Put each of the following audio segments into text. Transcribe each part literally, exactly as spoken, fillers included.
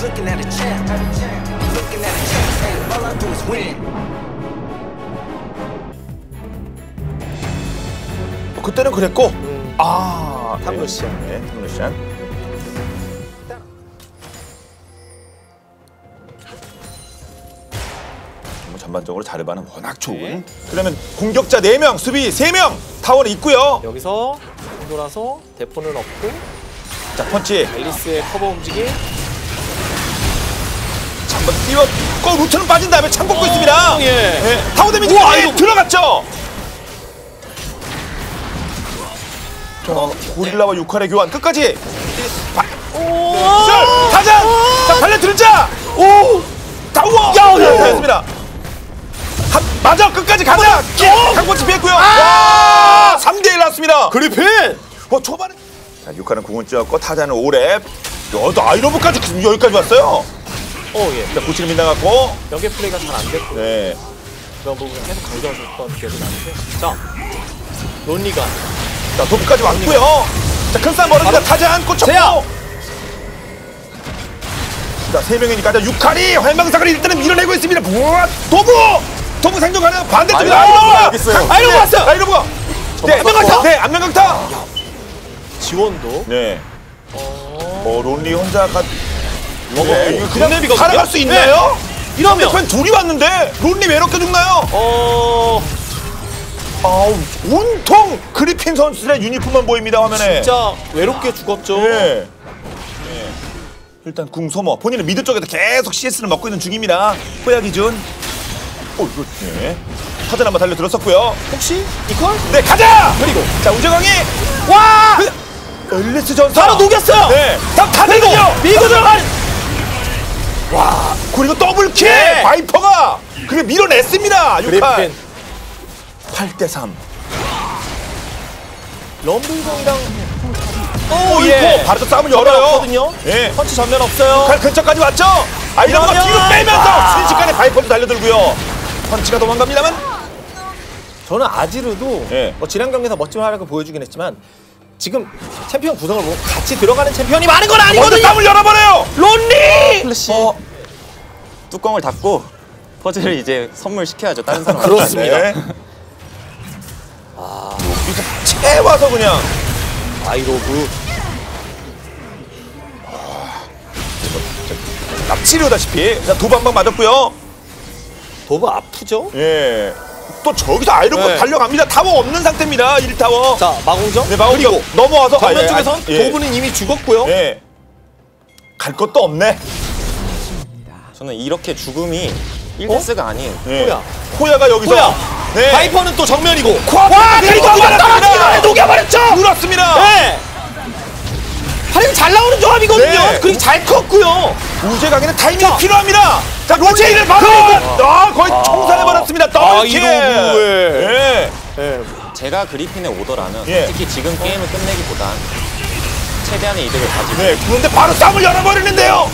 looking at a champ. Looking at a champ. Hey, all I do is win. 그때는 그랬고 음. 아 탐루시안. 네, 탐루시안. 뭐 전반적으로 자르바는 워낙 좋은. 네. 그러면 공격자 네 명, 수비 세 명 타워는 있고요. 여기서 돌아서 대포는 없고 자 펀치 앨리스의 커버 움직임. 한번 띄웠고 루트는 빠진 다음에 창 뽑고 어, 있습니다. 예. 네, 타워 데미지 우와, 아이고 이거- 들어갔죠. 자, 고릴라와 육칼의 교환 끝까지. 오! 자, 가자. 자, 발레 들자. 오! 타워. 야, 야, 야. 됐습니다. 한, 맞아. 끝까지 가자. 한 번씩 피했고요. 아! 와! 삼 대 일 났습니다. 그리핀! 어, 초반에 자, 육칼은 궁을 쥐었고 타자는 오 랩. 야, 또 아이러브까지 여기까지 왔어요. 어, 예. 자, 고치를 빗나갔고. 연계 플레이가 잘 안 됐고 네. 그런 부분을 계속 강조하셨던 기억이 나는데 자, 론리가 자, 도프까지 왔고요. 자, 큰 싸움 벌어집니다. 타잔 꽂혔고. 제압! 자, 세 명이니까 자, 육칼이 활망사를 일단은 밀어내고 있습니다. 우와, 도부! 도부 생존 가능 반대쪽에 아이고, 아이러브가! 여기 있어요. 아이러브 왔어요! 아이러브가! 네, 안면강타! 네, 안면강타! 지원도 네. 어... 어, 론리 혼자 가. 어, 네, 이거 그냥 론리비가 살아갈 수 있나요? 이러면 편 둘이 왔는데 론리 왜 이렇게 죽나요? 어... 아우, 온통 그리핀 선수의 유니폼만 보입니다, 화면에. 진짜 외롭게 죽었죠. 네. 네. 일단 궁 소모. 본인은 미드 쪽에서 계속 씨에스를 먹고 있는 중입니다. 호야 기준. 오, 이거 네. 타전 한번 달려 들었었고요. 혹시 이퀄? 네, 가자. 그리고 자, 우재광이 와! 엘리스 전사. 바로 녹였어요. 네. 다음 타전이요. 밀고 들어간. 와, 그리고 더블킬. 네. 바이퍼가 그게 밀어냈습니다. 육 칼. 그리핀 팔 대 삼. 럼블공이랑 오, 오, 예. 예. 바로 또 싸움을 전면 열어요. 없거든요. 예. 펀치 전면 없어요. 칼 근처까지 왔죠? 아, 이런 거 이러면- 뒤로 빼면서 아. 순식간에 바이퍼도 달려들고요. 펀치가 도망갑니다만. 저는 아지르도 예. 뭐 지난 경기에서 멋진 활약을 보여주긴 했지만 지금 챔피언 구성을 보고 같이 들어가는 챔피언이 많은 건 먼저 아니거든요. 땀을 열어버려요. 론리! 플래시. 어, 뚜껑을 닫고 퍼즐을 이제 선물시켜야죠. 다른 사람. 그렇습니다. 네. 아, 여기서 채 와서 그냥. 아이로브. 납치려다시피. 자, 도부 한 방 맞았고요. 도브 아프죠? 예. 또 저기서 아이로브 네. 달려갑니다. 타워 없는 상태입니다. 일 타워. 자, 마공정. 네, 마우리 그리고 넘어와서 정면 아, 쪽에선 예. 도브는 이미 죽었고요. 예. 갈 것도 없네. 저는 이렇게 죽음이 일 대스가 아니에요. 예. 호야. 호야가 여기서. 호야. 네. 바이퍼는 또 정면이고. 와, 그리고 그냥 떨어지기 전에 녹여버렸죠. 물었습니다. 네. 활약이 잘 나오는 조합이거든요. 네. 그리고 잘 컸고요. 우재강에는 타이밍이 필요합니다. 자, 론리를 바로 아, 거의 총살해버렸습니다. 더블킬. 아이로브에. 예. 네. 제가 그리핀에 오더라면 예. 솔직히 지금 게임을 끝내기보단 최대한의 이득을 가지고 네, 그런데 바로 싸움을 열어버리는데요.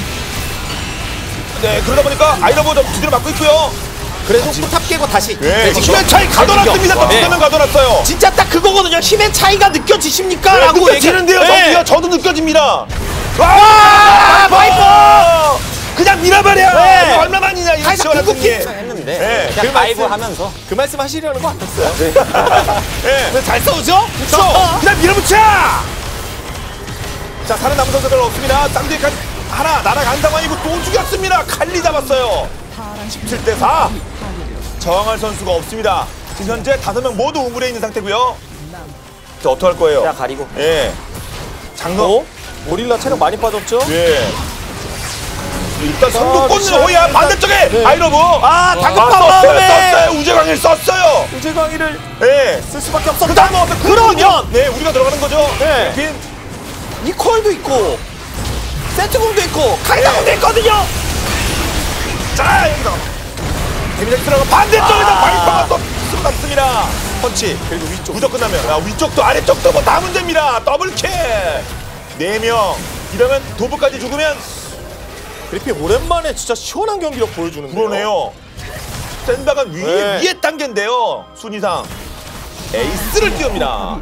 네, 그러다 보니까 아이러브 좀 두드려 맞고 있고요. 그래도 포탑 깨고 다시. 네, 네, 힘의 차이 가둬놨습니다. 또 네. 두명 가둬놨어요. 진짜 딱 그거거든요. 힘의 차이가 느껴지십니까? 네, 라고 느껴지는데요. 얘기- 네. 저도요. 저도 느껴집니다. 와! 와, 바이퍼! 그냥 밀어버려. 네. 이거 얼마만이냐 이거 살짝 시원한 궁극기. 승리. 했는데 네. 그냥 그 다이브 말씀- 하면서 그 말씀 하시려는 거 아니었어요? 네. 네. 근데 잘 싸우죠? 그렇죠. 그냥 밀어붙여. 자, 살아남은 선수들 없습니다. 쌍둥이까지 하나 날아간 상황이고 또 죽였습니다. 칼리 잡았어요. 십칠 대 사. 저항할 선수가 없습니다. 지금 현재 다섯 명 모두 우물에 있는 상태고요. 자, 어떡할 거예요? 야, 가리고. 예. 장로. 어? 고릴라 체력 많이 빠졌죠? 예. 일단 선두 꽂는 미션. 호야 반대쪽에 네. 아이러브. 아, 다급한 썼어요. 마음에. 썼어요. 우재광일 썼어요. 우재광이를 예. 쓸 수밖에 없었다. 그 다음에 어떤 그러면 네, 우리가 들어가는 거죠. 네. 빈. 이퀄도 있고 세트공도 있고 강타공도 있거든요. 자, 여기서 데미지 들어가 반대쪽에서 아. 바이퍼가 또 쏟았습니다. 펀치. 그리고 위쪽. 무적 끝나면 아, 위쪽도 아래쪽도 뭐 다 문제입니다. 더블킬. 네 명. 이러면 도부까지 죽으면 그리핀 오랜만에 진짜 시원한 경기력 보여주는데요. 그러네요. 센바가 위에 네. 위에 단계인데요. 순위상 에이스를 띄웁니다.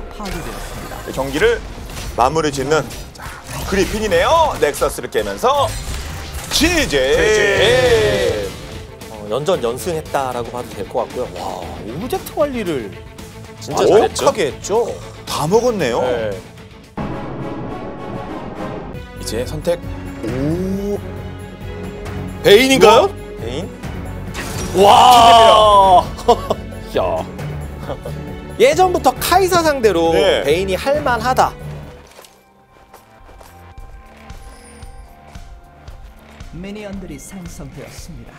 경기를 마무리 짓는 자, 그리핀이네요. 넥서스를 깨면서 지제. 어, 연전 연승했다라고 봐도 될 것 같고요. 와, 오브젝트 관리를 진짜 잘했죠. 하게 했죠. 다 먹었네요. 네. 이제 선택. 오. 베인인가요? 베인? 와. 야. 예전부터 카이사 상대로 네. 베인이 할만하다. 미니언들이 생성되었습니다.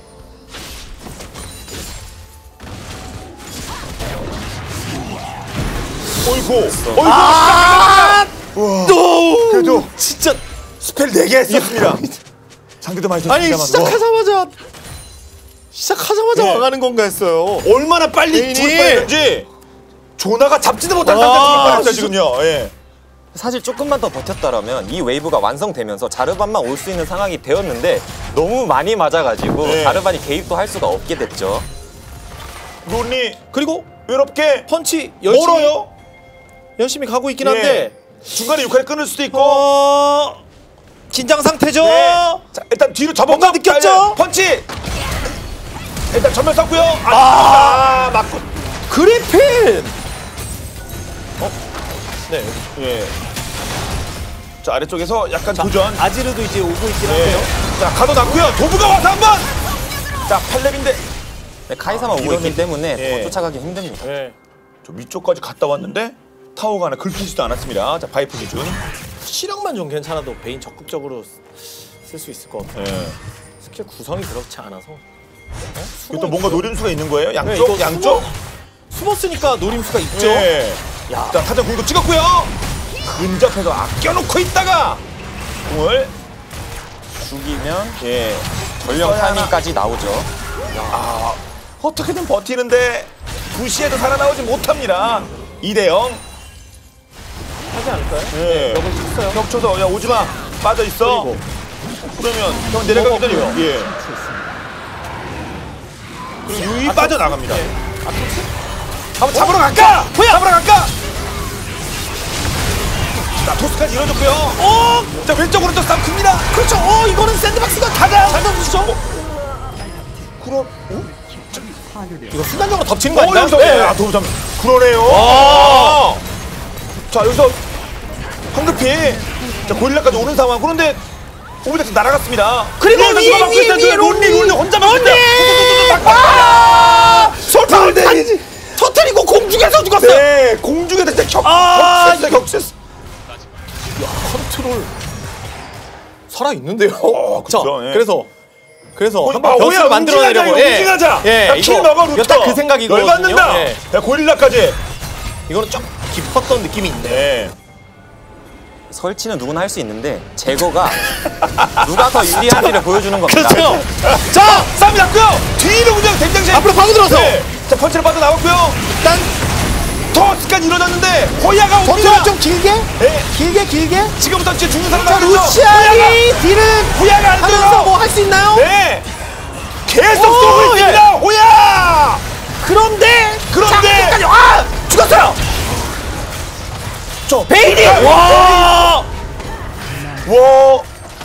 어이구. 어이구. 아! 우와. 또 그래도 진짜 스펠 네 개 했었습니다. 상대도 많이 아니 썼습니다만. 시작하자마자 시작하자마자 네. 와가는 건가 했어요. 얼마나 빨리 베인이. 죽을 뻔했는지 조나가 잡지도 못한 아, 상태에서 죽을 뻔했어요 진짜. 지금요. 예. 사실 조금만 더 버텼다라면 이 웨이브가 완성되면서 자르반만 올 수 있는 상황이 되었는데 너무 많이 맞아가지고 네. 자르반이 개입도 할 수가 없게 됐죠. 론리 그리고 외롭게 펀치 열심히 멀어요. 열심히 가고 있긴 예. 한데 중간에 육칼 끊을 수도 있고. 어 긴장 상태죠. 네. 자, 일단 뒤로 접어. 뭔가 느꼈죠? 펀치. 일단 전면 썼고요. 아, 아. 아 맞고. 그리핀. 어? 네. 예. 자 아래쪽에서 약간 도전. 아지르도 이제 오고 있긴 예. 한데요. 자 가둬놨고요. 도부가 와서 한번. 자 팔렙인데 네, 카이사만 오고 있기 때문에 예. 더 쫓아가기 힘듭니다. 네. 저 위쪽까지 갔다 왔는데 타워가 하나 긁히지도 않았습니다. 자 바이프 기준. 시력만 좀 괜찮아도 베인 적극적으로 쓸 수 있을 것 같아요. 예. 스킬 구성이 그렇지 않아서. 어? 이거 또 뭔가 노리는 수가 있는 거예요? 양쪽? 네, 이거 양쪽? 숨어, 숨었으니까 노림수가 있죠. 예. 야. 자 타전 공도 찍었고요. 근접해서 아껴놓고 있다가 공을 죽이면 예. 전령 타이밍까지 나오죠. 아 어떻게든 버티는데 부시에도 살아나오지 못합니다. 이 대 영. 하지 않을까요? 예. 벽을 쳤어요. 벽 쳐서 야 오지마 빠져 있어. 그리고 그러면 형 내려가기 전에 먹었고요. 예. 그리고 유이 빠져 나갑니다. 예. 한번 잡으러 갈까? 잡으러 갈까? 자 토스까지 이뤄졌고요. 어! 자 왼쪽 오른쪽 싸움 큽니다. 그렇죠. 어 이거는 샌드박스가 가자. 잘 던지죠. 그럼 어? 이거 순간적으로 덮치는 거 어 아닌가요? 여기서 예. 아 도움 잠 그러네요. 와. 자 여기서 황급히 자 고릴라까지 오는 상황. 그런데 오브젝트 날아갔습니다. 그리고 예, 위에, 막고 위에, 있다. 위에 론리 론리 혼자 막고 있다. 아! 솔방울 대기지. 터트리고 공중에서 죽었어요. 네 공중에서 진짜 격 아, 격세스 격세스. 컨트롤 살아 있는데요. 어, 자, 그쵸, 예. 그래서 그래서 어, 한번 아, 변수를 오야, 만들어내려고. 움직이자, 움직이자. 예, 야, 이거 킬 먹어 루터. 딱그 생각이거든요. 열받는다. 예. 야 고릴라까지. 이거는 좀 깊었던 느낌이 있네. 네. 설치는 누구나 할 수 있는데 제거가 누가 더 유리한지를 보여주는 겁니다. 그렇죠. 자, 싸움이 났고요. 뒤로 그냥 된장실 앞으로 파고들어서 네. 자 펀치를 빠져 나왔고요. 일단 토스까지 이뤄졌는데 호야가 옵니다. 버튼을 좀 길게, 네. 길게, 길게. 지금부터 이제 죽는 사람 자, 나오죠. 루시안이 딜은 호야가 안 하면서 돼요. 뭐 할 수 있나요? 네. 계속 오, 쏘고 예. 있습니다. 호야. 그런데 그런데 끝까지 아 죽었어요. 저 베인이 아, 와. 와.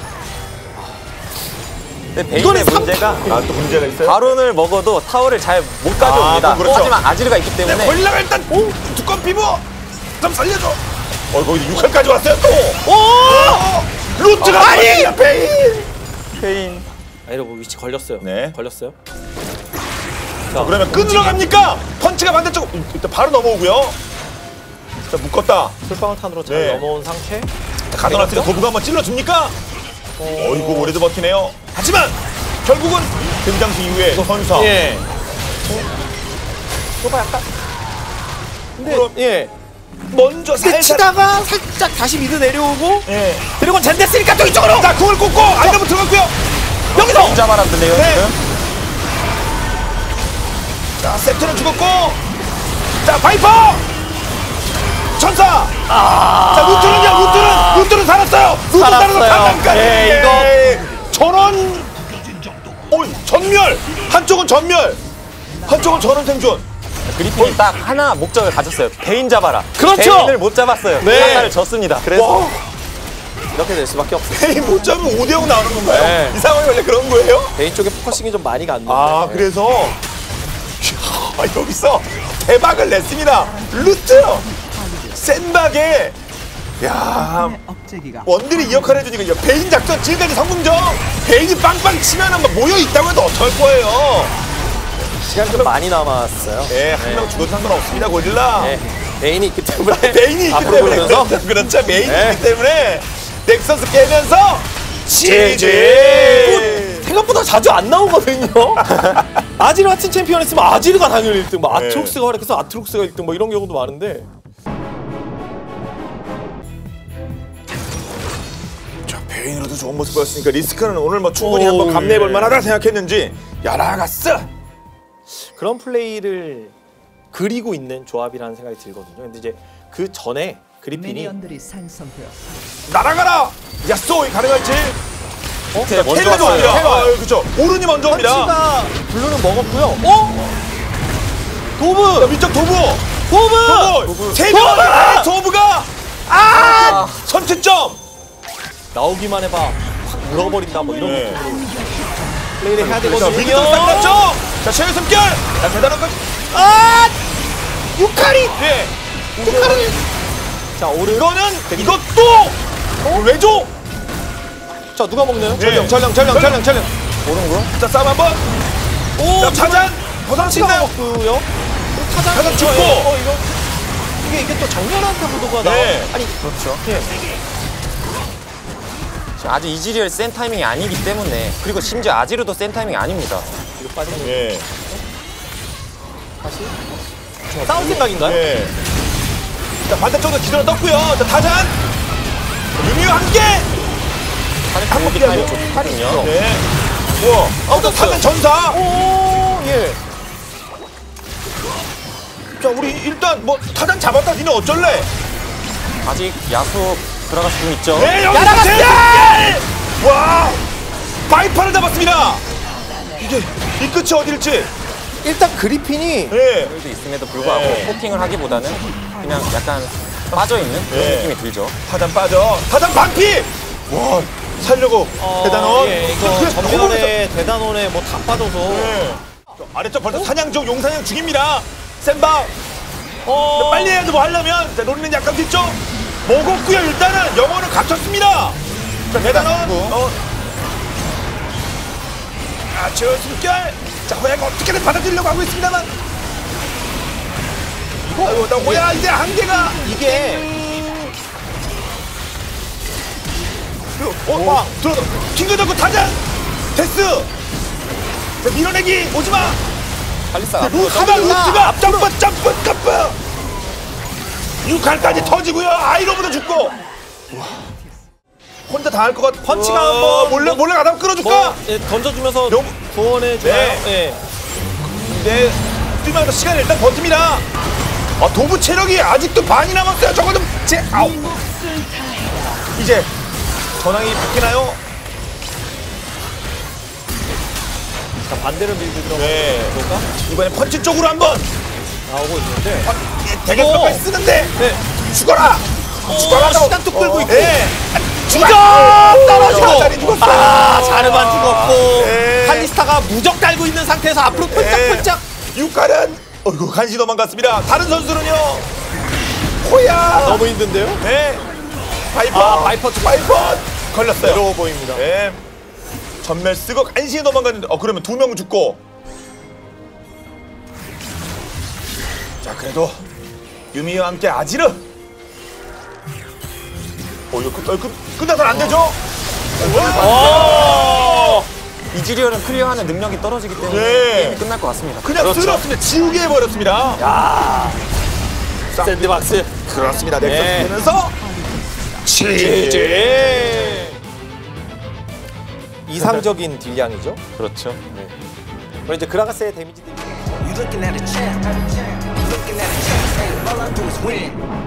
근데 베인의 이거는 삼- 문제가 아 또 문제가 있어요? 바론을 먹어도 타워를 잘 못 가져옵니다. 아, 그렇죠. 하지만 아지르가 있기 때문에 네, 고릴라가 일단 오 두꺼운 피부 좀 살려줘. 어 거기 육 회까지 왔어요 또. 오! 어, 루트가 아니! 걸립니다, 베인. 베인 아, 이러고 위치 걸렸어요. 네. 걸렸어요. 자, 그러면 끊으러 갑니까? 펀치가 반대쪽 일단 바로 넘어오고요. 자 묶었다. 풀방울 탄으로 잘 네. 넘어온 상태. 가둬놨으니까 도부가 한번 찔러줍니까? 어이구 오래도 버티네요. 하지만 결국은 등장수 이후에 선사. 예. 소바 약간. 근데 그럼- 예. 먼저 근데 살살. 치다가 살짝 다시 미드 내려오고 예. 드래곤 젠 됐으니까 또 이쪽으로. 자 궁을 꽂고 아이더브 들어갔고요. 여기서 혼자 말았는데요 네. 지금. 자 세트는 죽었고. 자 바이퍼. 천사. 아. 자 루트는요. 루트는 루트는 살았어요. 루트 살아서 살았어요. 강남까지. 예, 전원. 오 전멸. 한쪽은 전멸. 한쪽은 전원 생존. 그리핀이 딱 하나 목적을 가졌어요. 베인 잡아라. 그렇죠. 베인을 못 잡았어요. 네. 하나를 졌습니다. 그래서 와. 이렇게 될 수밖에 없어요. 베인 못 잡으면 오 대 영 나오는 건가요? 네. 이 상황이 원래 그런 거예요? 베인 쪽에 포커싱이 좀 많이 갔는데. 아 그래서 야, 여기서 대박을 냈습니다. 루트 센박에 야 원딜이 이 역할을 해주니까 베인 작전 지금까지 성공적. 베인이 빵빵 치면 한번 모여 있다고 해도 어떨 거예요? 시간 좀 많이 남았어요. 네, 한 명 죽어도 상관없습니다, 고릴라. 네. 베인이 있기 때문에 베인이 있기 앞으로 때문에 보면서 그렇죠, 그렇죠. 베인이 네. 있기 때문에 넥서스 깨면서 지지. 생각보다 자주 안 나오거든요. 아지르 같은 챔피언 있으면 아지르가 당연히 일 등, 뭐 네. 아트록스가 활약해서 아트록스가 일 등, 뭐 이런 경우도 많은데. 자, 베인으로도 좋은 모습 보였으니까 리스크는 오늘 뭐 충분히 오, 한번 감내해볼 예. 만하다 생각했는지 야라가스. 그런 플레이를 그리고 있는 조합이라는 생각이 들거든요. 근데 이제 그 전에 그리핀이 미니언들이 생성되었어. 날아가라. 야쏘 가능할지. 어? 네, 먼저 텔레도 왔어요. 옵니다. 아, 그렇죠. 오른이 먼저 옵니다. 펀치가 블루는 먹었고요. 어? 도브! 자, 위쪽 도부. 도브! 도부. 세 명. 아, 도부가 아 선취점. 나오기만 해봐. 확 물어버린다 뭐 이런 네. 느낌으로 플레이를 해야 자, 되거든요. 민기도 딱 났죠. 자, 최후 숨결. 자, 대단한 거. 아! 유카리! 예. 유카리! 자, 오른. 이거는 이것도 왜죠? 자, 누가 먹나요? 전령, 전령, 전령, 전령, 전령. 오른 거? 자, 싸움 한번. 오! 자, 차잔. 보상 치가 치나요? 먹고요. 타장 타장 죽고. 어, 이거. 이게, 이게 또 정렬한 타구도가 나와. 네. 아니, 그렇죠. 예. 아직 이즈리얼 센 타이밍이 아니기 때문에 그리고 심지어 아지르도 센 타이밍이 아닙니다. 이거 빠지는 예. 다시. 싸울 생각인가요? 예. 자, 반대쪽으로 기도를 떴고요. 자, 타잔. 유미와 함께. 한번 한번 타이밍 피하죠. 좋거든요. 네. 우와. 어, 또 타잔 전사. 오, 예. 자, 우리 일단 뭐 타잔 잡았다. 니는 어쩔래? 아직 야수 들어갈 수 있죠. 네, 여기 야라가스! 제일 와. 바이퍼를 잡았습니다. 이게 이 끝이 어딜지. 일단 그리핀이 예. 도 있음에도 불구하고 네. 포킹을 하기보다는 그냥 약간 빠져 있는 그런 네. 느낌이 들죠. 타잔 빠져. 타잔 반피. 와. 살려고 대단원. 예, 이거 그냥 전면에 대단원에 뭐 다 빠져서 네. 저 아래쪽 벌써 사냥족 용사냥 중입니다. 센바. 어, 빨리 해야죠 뭐 하려면. 자, 로리는 약간 뒤쪽. 먹었고요. 일단은 영혼을 갖췄습니다. 자, 대단원. 어. 아, 저 숨결. 자, 호야가 어떻게든 받아들이려고 하고 있습니다만. 이거 아이고, 나 호야 이제 한계가. 이게 어, 와, 들어. 킹거 잡고 타자. 데스. 자, 밀어내기 오지 마. 칼리사 루스가 루스가 점프 점프 점프. 육칼까지 터지고요. 아이로브도 죽고. 혼자 다 할 것 같아. 펀치가 우와, 한번 몰래 뭐- 몰래 가다 끌어줄까? 뭐 예, 던져주면서 너무- 구원해 주나요? 네. 예. 네. 뛰면서 시간을 일단 버팁니다. 아, 도부 체력이 아직도 반이 남았어요. 저거 좀 제. 아우. 이제 전황이 바뀌나요? 자, 반대로 밀고 들어가는 네. 거가 이번에 펀치 쪽으로 한번. 나오고 있는데. 대결까지 쓰는데. 네. 죽어라. 죽어라. 어, 시간 뚝 끌고 있고. 네. 죽어! 떨어지고. 떨어지고. 죽었어. 아, 자르반 죽었고. 네. 칼리스타가 무적 달고 있는 상태에서 앞으로 펄짝펄짝. 육칼은 어이구 간신히 도망갔습니다. 다른 선수는요. 호야. 너무 힘든데요? 네. 바이퍼. 아, 바이퍼 죽- 바이퍼 걸렸어요. 외로워 보입니다. 네. 전멸 쓰고 간신히 도망갔는데 어 그러면 두 명 죽고. 자, 그래도 유미와 함께 아지르. 어 이거 끝, 어, 끝, 끝나서는 안 되죠? 어! 이즈리얼은 클리어하는 능력이 떨어지기 때문에 네. 게임이 끝날 것 같습니다. 그냥 그렇죠. 쓸었습니다. 지우개 해버렸습니다. 야. 샌드박스. 그렇습니다. 네. 넥서스 되면서 제제. 이상적인 딜량이죠. 그렇죠. 그리고 이제 그라가스의 데미지 딜. You looking at a champ. Looking at a champ. Hey, all I do is win.